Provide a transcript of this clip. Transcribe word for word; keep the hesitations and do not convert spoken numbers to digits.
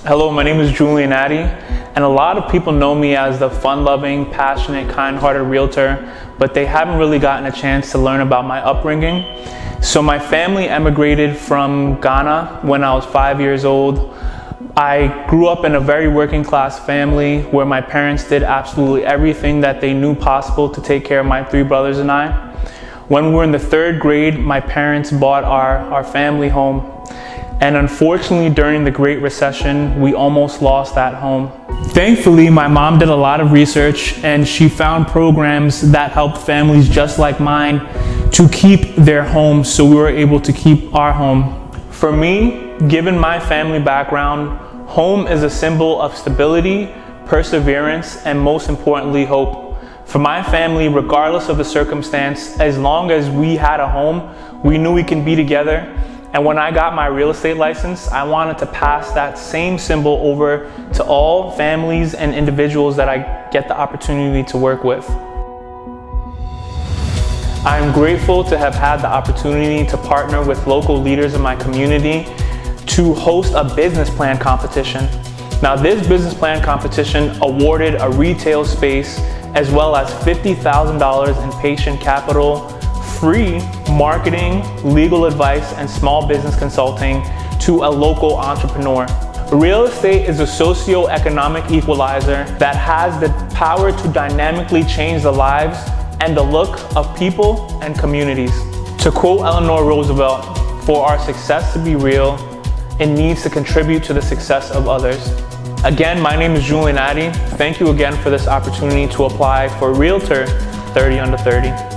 Hello, my name is Julian Addy, and a lot of people know me as the fun-loving, passionate, kind-hearted realtor, but they haven't really gotten a chance to learn about my upbringing. So my family emigrated from Ghana when I was five years old. I grew up in a very working class family where my parents did absolutely everything that they knew possible to take care of my three brothers and I. When we were in the third grade, my parents bought our, our family home. And unfortunately, during the Great Recession, we almost lost that home. Thankfully, my mom did a lot of research and she found programs that helped families just like mine to keep their homes, so we were able to keep our home. For me, given my family background, home is a symbol of stability, perseverance, and most importantly, hope. For my family, regardless of the circumstance, as long as we had a home, we knew we can be together. And when I got my real estate license, I wanted to pass that same symbol over to all families and individuals that I get the opportunity to work with. I'm grateful to have had the opportunity to partner with local leaders in my community to host a business plan competition. Now, this business plan competition awarded a retail space as well as fifty thousand dollars in patient capital, free marketing, legal advice, and small business consulting to a local entrepreneur. Real estate is a socio-economic equalizer that has the power to dynamically change the lives and the look of people and communities. To quote Eleanor Roosevelt, "For our success to be real, it needs to contribute to the success of others." Again, my name is Julian Addy. Thank you again for this opportunity to apply for Realtor thirty under thirty.